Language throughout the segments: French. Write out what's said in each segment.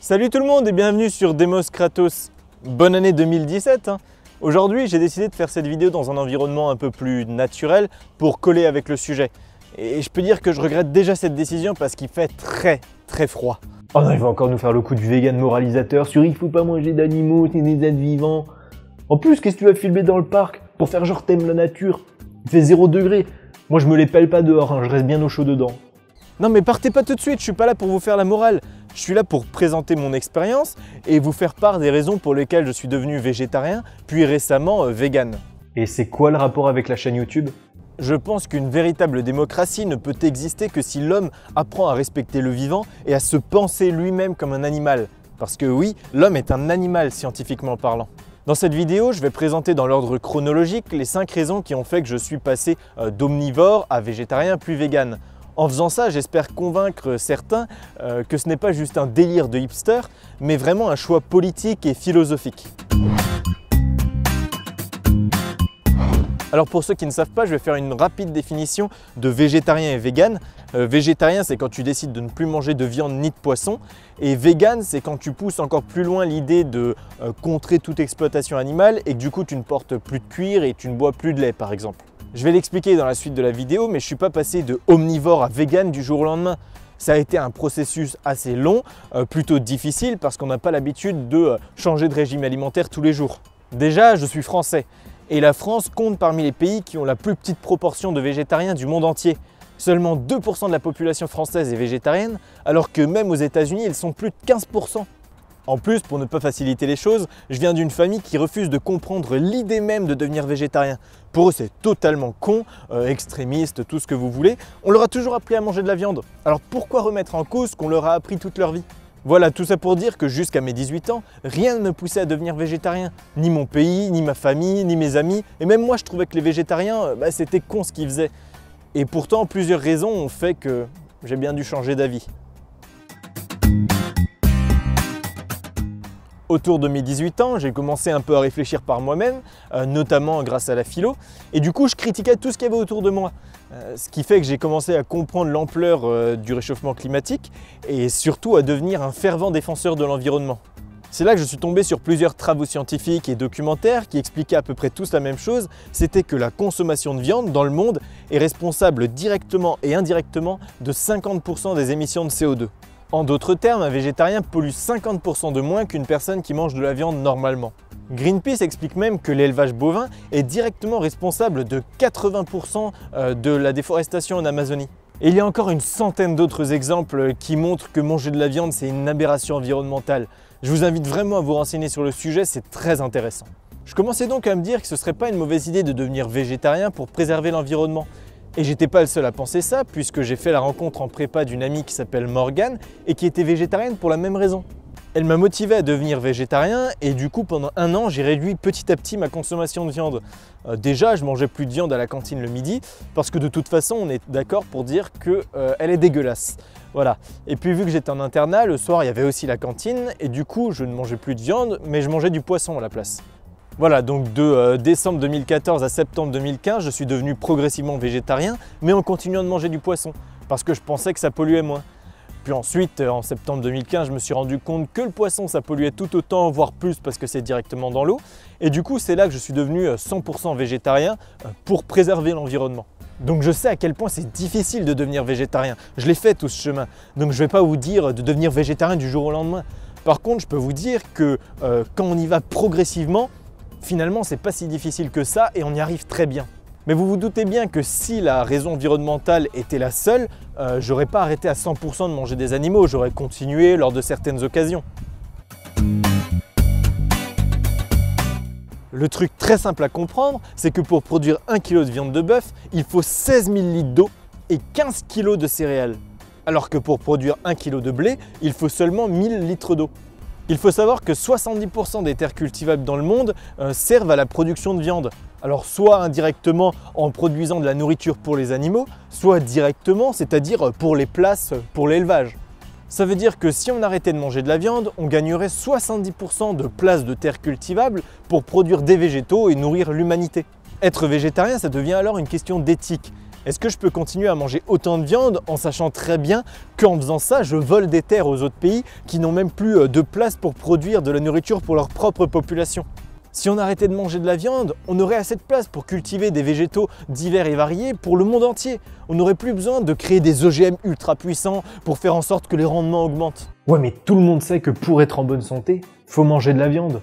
Salut tout le monde et bienvenue sur Demos Kratos. Bonne année 2017 hein. Aujourd'hui j'ai décidé de faire cette vidéo dans un environnement un peu plus naturel pour coller avec le sujet. Et je peux dire que je regrette déjà cette décision parce qu'il fait très froid. Oh non, il va encore nous faire le coup du vegan moralisateur sur il faut pas manger d'animaux, c'est des êtres vivants. En plus, qu'est-ce que tu vas filmer dans le parc pour faire genre t'aimes la nature? Il fait 0 degré. Moi je me les pèle pas dehors, hein, je reste bien au chaud dedans. Non mais partez pas tout de suite, je suis pas là pour vous faire la morale. Je suis là pour présenter mon expérience et vous faire part des raisons pour lesquelles je suis devenu végétarien, puis récemment vegan. Et c'est quoi le rapport avec la chaîne YouTube? Je pense qu'une véritable démocratie ne peut exister que si l'homme apprend à respecter le vivant et à se penser lui-même comme un animal. Parce que oui, l'homme est un animal scientifiquement parlant. Dans cette vidéo, je vais présenter dans l'ordre chronologique les 5 raisons qui ont fait que je suis passé d'omnivore à végétarien puis vegan. En faisant ça, j'espère convaincre certains que ce n'est pas juste un délire de hipster, mais vraiment un choix politique et philosophique. Alors pour ceux qui ne savent pas, je vais faire une rapide définition de végétarien et vegan. Végétarien, c'est quand tu décides de ne plus manger de viande ni de poisson. Et vegan, c'est quand tu pousses encore plus loin l'idée de contrer toute exploitation animale et que du coup tu ne portes plus de cuir et tu ne bois plus de lait par exemple. Je vais l'expliquer dans la suite de la vidéo, mais je ne suis pas passé de omnivore à vegan du jour au lendemain. Ça a été un processus assez long, plutôt difficile parce qu'on n'a pas l'habitude de changer de régime alimentaire tous les jours. Déjà, je suis français et la France compte parmi les pays qui ont la plus petite proportion de végétariens du monde entier. Seulement 2% de la population française est végétarienne, alors que même aux États-Unis, ils sont plus de 15%. En plus, pour ne pas faciliter les choses, je viens d'une famille qui refuse de comprendre l'idée même de devenir végétarien. Pour eux, c'est totalement con, extrémiste, tout ce que vous voulez. On leur a toujours appris à manger de la viande. Alors pourquoi remettre en cause ce qu'on leur a appris toute leur vie? Voilà, tout ça pour dire que jusqu'à mes 18 ans, rien ne me poussait à devenir végétarien. Ni mon pays, ni ma famille, ni mes amis. Et même moi, je trouvais que les végétariens, c'était con ce qu'ils faisaient. Et pourtant, plusieurs raisons ont fait que j'ai bien dû changer d'avis. Autour de mes 18 ans, j'ai commencé un peu à réfléchir par moi-même, notamment grâce à la philo, et du coup je critiquais tout ce qu'il y avait autour de moi. Ce qui fait que j'ai commencé à comprendre l'ampleur du réchauffement climatique et surtout à devenir un fervent défenseur de l'environnement. C'est là que je suis tombé sur plusieurs travaux scientifiques et documentaires qui expliquaient à peu près tous la même chose, c'était que la consommation de viande dans le monde est responsable directement et indirectement de 50% des émissions de CO2. En d'autres termes, un végétarien pollue 50% de moins qu'une personne qui mange de la viande normalement. Greenpeace explique même que l'élevage bovin est directement responsable de 80% de la déforestation en Amazonie. Et il y a encore une centaine d'autres exemples qui montrent que manger de la viande, c'est une aberration environnementale. Je vous invite vraiment à vous renseigner sur le sujet, c'est très intéressant. Je commençais donc à me dire que ce serait pas une mauvaise idée de devenir végétarien pour préserver l'environnement. Et j'étais pas le seul à penser ça, puisque j'ai fait la rencontre en prépa d'une amie qui s'appelle Morgane et qui était végétarienne pour la même raison. Elle m'a motivé à devenir végétarien et du coup pendant 1 an j'ai réduit petit à petit ma consommation de viande. Déjà je mangeais plus de viande à la cantine le midi parce que de toute façon on est d'accord pour dire qu'elle est dégueulasse. Voilà. Et puis vu que j'étais en internat, le soir il y avait aussi la cantine et du coup je ne mangeais plus de viande mais je mangeais du poisson à la place. Voilà, donc de décembre 2014 à septembre 2015, je suis devenu progressivement végétarien, mais en continuant de manger du poisson, parce que je pensais que ça polluait moins. Puis ensuite, en septembre 2015, je me suis rendu compte que le poisson, ça polluait tout autant, voire plus, parce que c'est directement dans l'eau. Et du coup, c'est là que je suis devenu 100% végétarien pour préserver l'environnement. Donc je sais à quel point c'est difficile de devenir végétarien. Je l'ai fait tout ce chemin, donc je ne vais pas vous dire de devenir végétarien du jour au lendemain. Par contre, je peux vous dire que quand on y va progressivement, finalement, c'est pas si difficile que ça et on y arrive très bien. Mais vous vous doutez bien que si la raison environnementale était la seule, j'aurais pas arrêté à 100% de manger des animaux, j'aurais continué lors de certaines occasions. Le truc très simple à comprendre, c'est que pour produire 1 kg de viande de bœuf, il faut 16 000 litres d'eau et 15 kg de céréales. Alors que pour produire 1 kg de blé, il faut seulement 1000 litres d'eau. Il faut savoir que 70% des terres cultivables dans le monde servent à la production de viande. Alors soit indirectement en produisant de la nourriture pour les animaux, soit directement, c'est-à-dire pour les places pour l'élevage. Ça veut dire que si on arrêtait de manger de la viande, on gagnerait 70% de places de terres cultivables pour produire des végétaux et nourrir l'humanité. Être végétarien, ça devient alors une question d'éthique. Est-ce que je peux continuer à manger autant de viande en sachant très bien qu'en faisant ça, je vole des terres aux autres pays qui n'ont même plus de place pour produire de la nourriture pour leur propre population? Si on arrêtait de manger de la viande, on aurait assez de place pour cultiver des végétaux divers et variés pour le monde entier. On n'aurait plus besoin de créer des OGM ultra puissants pour faire en sorte que les rendements augmentent. Ouais, mais tout le monde sait que pour être en bonne santé, faut manger de la viande.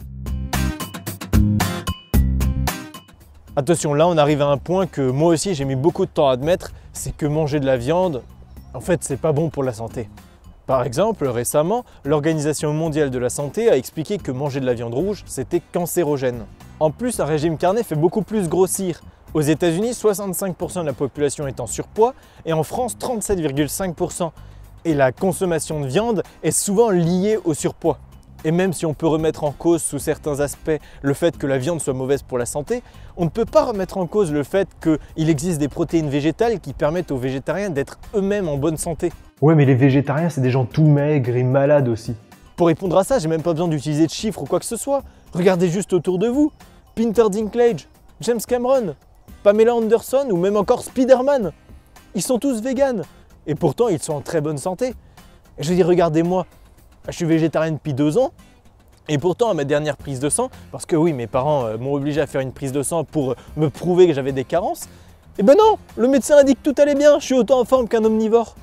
Attention, là on arrive à un point que moi aussi j'ai mis beaucoup de temps à admettre, c'est que manger de la viande, en fait c'est pas bon pour la santé. Par exemple, récemment, l'Organisation mondiale de la santé a expliqué que manger de la viande rouge, c'était cancérogène. En plus, un régime carné fait beaucoup plus grossir. Aux États-Unis, 65% de la population est en surpoids et en France, 37,5%. Et la consommation de viande est souvent liée au surpoids. Et même si on peut remettre en cause sous certains aspects le fait que la viande soit mauvaise pour la santé, on ne peut pas remettre en cause le fait qu'il existe des protéines végétales qui permettent aux végétariens d'être eux-mêmes en bonne santé. Ouais, mais les végétariens, c'est des gens tout maigres et malades aussi. Pour répondre à ça, j'ai même pas besoin d'utiliser de chiffres ou quoi que ce soit. Regardez juste autour de vous. Peter Dinklage, James Cameron, Pamela Anderson ou même encore Spider-Man. Ils sont tous véganes. Et pourtant, ils sont en très bonne santé. Et je veux dire, regardez-moi. Je suis végétarien depuis 2 ans et pourtant à ma dernière prise de sang, parce que oui, mes parents m'ont obligé à faire une prise de sang pour me prouver que j'avais des carences, et ben non, le médecin a dit que tout allait bien, je suis autant en forme qu'un omnivore.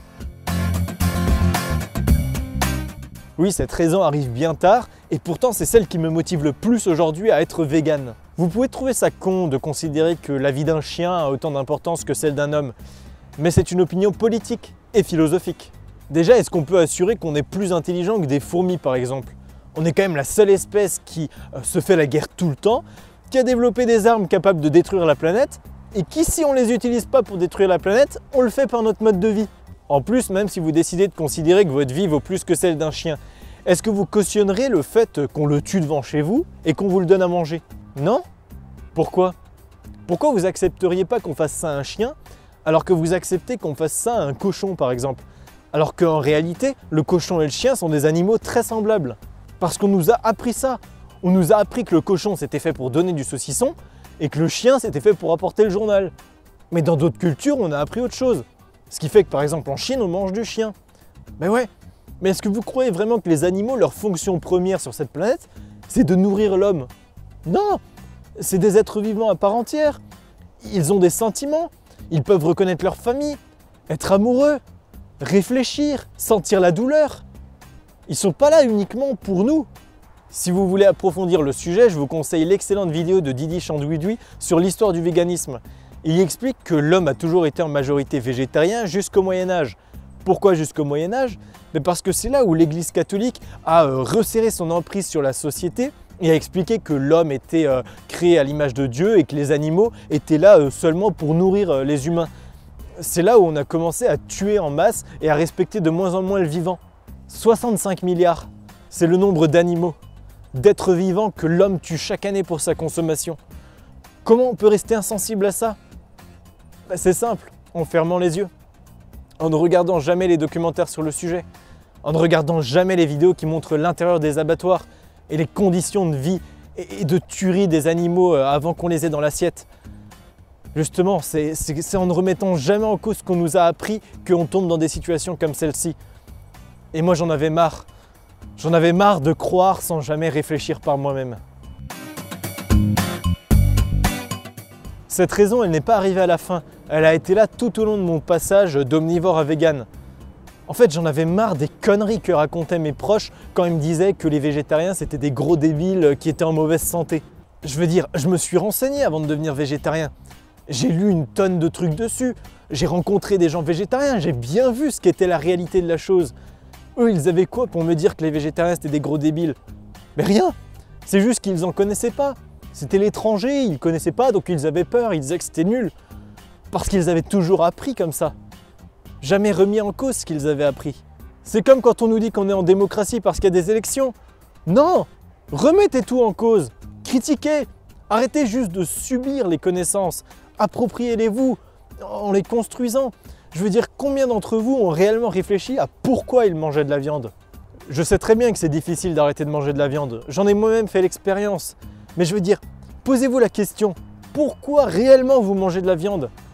Oui, cette raison arrive bien tard et pourtant c'est celle qui me motive le plus aujourd'hui à être vegan. Vous pouvez trouver ça con de considérer que la vie d'un chien a autant d'importance que celle d'un homme, mais c'est une opinion politique et philosophique. Déjà, est-ce qu'on peut assurer qu'on est plus intelligent que des fourmis par exemple? On est quand même la seule espèce qui se fait la guerre tout le temps, qui a développé des armes capables de détruire la planète, et qui, si on ne les utilise pas pour détruire la planète, on le fait par notre mode de vie. En plus, même si vous décidez de considérer que votre vie vaut plus que celle d'un chien, est-ce que vous cautionnerez le fait qu'on le tue devant chez vous et qu'on vous le donne à manger? Non? Pourquoi? Pourquoi vous accepteriez pas qu'on fasse ça à un chien, alors que vous acceptez qu'on fasse ça à un cochon par exemple? Alors qu'en réalité, le cochon et le chien sont des animaux très semblables. Parce qu'on nous a appris ça. On nous a appris que le cochon c'était fait pour donner du saucisson et que le chien c'était fait pour apporter le journal. Mais dans d'autres cultures, on a appris autre chose. Ce qui fait que par exemple en Chine, on mange du chien. Mais ouais, mais est-ce que vous croyez vraiment que les animaux, leur fonction première sur cette planète, c'est de nourrir l'homme? Non, c'est des êtres vivants à part entière. Ils ont des sentiments, ils peuvent reconnaître leur famille, être amoureux, réfléchir, sentir la douleur. Ils sont pas là uniquement pour nous. Si vous voulez approfondir le sujet, je vous conseille l'excellente vidéo de Didi Chandouidoui sur l'histoire du véganisme. Il y explique que l'homme a toujours été en majorité végétarien jusqu'au Moyen-Âge. Pourquoi jusqu'au Moyen-Âge? Parce que c'est là où l'Église catholique a resserré son emprise sur la société et a expliqué que l'homme était créé à l'image de Dieu et que les animaux étaient là seulement pour nourrir les humains. C'est là où on a commencé à tuer en masse et à respecter de moins en moins le vivant. 65 milliards, c'est le nombre d'animaux, d'êtres vivants que l'homme tue chaque année pour sa consommation. Comment on peut rester insensible à ça? C'est simple, en fermant les yeux, en ne regardant jamais les documentaires sur le sujet, en ne regardant jamais les vidéos qui montrent l'intérieur des abattoirs et les conditions de vie et de tuerie des animaux avant qu'on les ait dans l'assiette. Justement, c'est en ne remettant jamais en cause ce qu'on nous a appris qu'on tombe dans des situations comme celle-ci. Et moi j'en avais marre. J'en avais marre de croire sans jamais réfléchir par moi-même. Cette raison, elle n'est pas arrivée à la fin. Elle a été là tout au long de mon passage d'omnivore à vegan. En fait, j'en avais marre des conneries que racontaient mes proches quand ils me disaient que les végétariens c'était des gros débiles qui étaient en mauvaise santé. Je veux dire, je me suis renseigné avant de devenir végétarien. J'ai lu une tonne de trucs dessus, j'ai rencontré des gens végétariens, j'ai bien vu ce qu'était la réalité de la chose. Eux, ils avaient quoi pour me dire que les végétariens c'était des gros débiles? Mais rien, c'est juste qu'ils en connaissaient pas. C'était l'étranger, ils connaissaient pas, donc ils avaient peur, ils disaient que c'était nul. Parce qu'ils avaient toujours appris comme ça. Jamais remis en cause ce qu'ils avaient appris. C'est comme quand on nous dit qu'on est en démocratie parce qu'il y a des élections. Non, remettez tout en cause, critiquez, arrêtez juste de subir les connaissances. Appropriez-les-vous en les construisant. Je veux dire, combien d'entre vous ont réellement réfléchi à pourquoi ils mangeaient de la viande? Je sais très bien que c'est difficile d'arrêter de manger de la viande. J'en ai moi-même fait l'expérience. Mais je veux dire, posez-vous la question, pourquoi réellement vous mangez de la viande?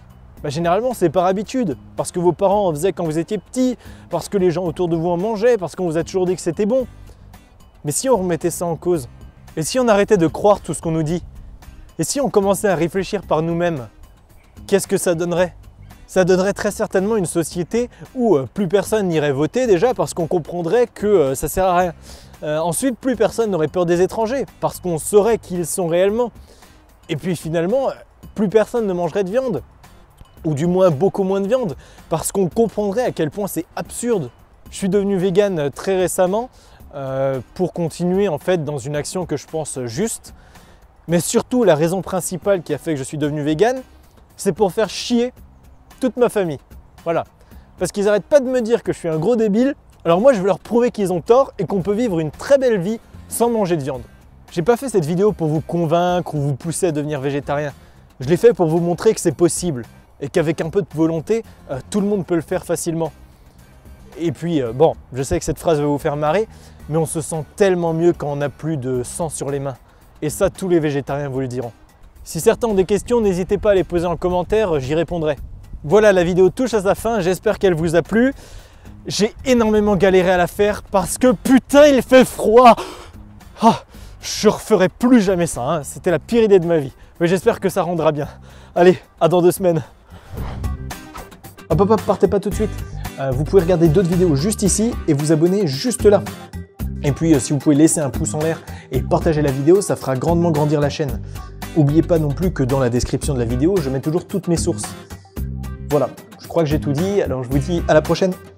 Généralement c'est par habitude, parce que vos parents en faisaient quand vous étiez petit, parce que les gens autour de vous en mangeaient, parce qu'on vous a toujours dit que c'était bon. Mais si on remettait ça en cause, et si on arrêtait de croire tout ce qu'on nous dit, et si on commençait à réfléchir par nous-mêmes, qu'est-ce que ça donnerait? Ça donnerait très certainement une société où plus personne n'irait voter déjà parce qu'on comprendrait que ça sert à rien. Ensuite, plus personne n'aurait peur des étrangers parce qu'on saurait qui ils sont réellement. Et puis finalement, plus personne ne mangerait de viande. Ou du moins beaucoup moins de viande, parce qu'on comprendrait à quel point c'est absurde. Je suis devenu vegan très récemment pour continuer en fait dans une action que je pense juste. Mais surtout, la raison principale qui a fait que je suis devenu vegan, c'est pour faire chier toute ma famille. Voilà. Parce qu'ils n'arrêtent pas de me dire que je suis un gros débile, alors moi je veux leur prouver qu'ils ont tort et qu'on peut vivre une très belle vie sans manger de viande. J'ai pas fait cette vidéo pour vous convaincre ou vous pousser à devenir végétarien. Je l'ai fait pour vous montrer que c'est possible. Et qu'avec un peu de volonté, tout le monde peut le faire facilement. Et puis, bon, je sais que cette phrase va vous faire marrer, mais on se sent tellement mieux quand on n'a plus de sang sur les mains. Et ça, tous les végétariens vous le diront. Si certains ont des questions, n'hésitez pas à les poser en commentaire, j'y répondrai. Voilà, la vidéo touche à sa fin, j'espère qu'elle vous a plu. J'ai énormément galéré à la faire parce que putain, il fait froid. Ah, je referai plus jamais ça, hein. C'était la pire idée de ma vie. Mais j'espère que ça rendra bien. Allez, à dans 2 semaines. Hop, partez pas tout de suite. Vous pouvez regarder d'autres vidéos juste ici et vous abonner juste là. Et puis si vous pouvez laisser un pouce en l'air et partager la vidéo, ça fera grandement grandir la chaîne. N'oubliez pas non plus que dans la description de la vidéo, je mets toujours toutes mes sources. Voilà, je crois que j'ai tout dit, alors je vous dis à la prochaine.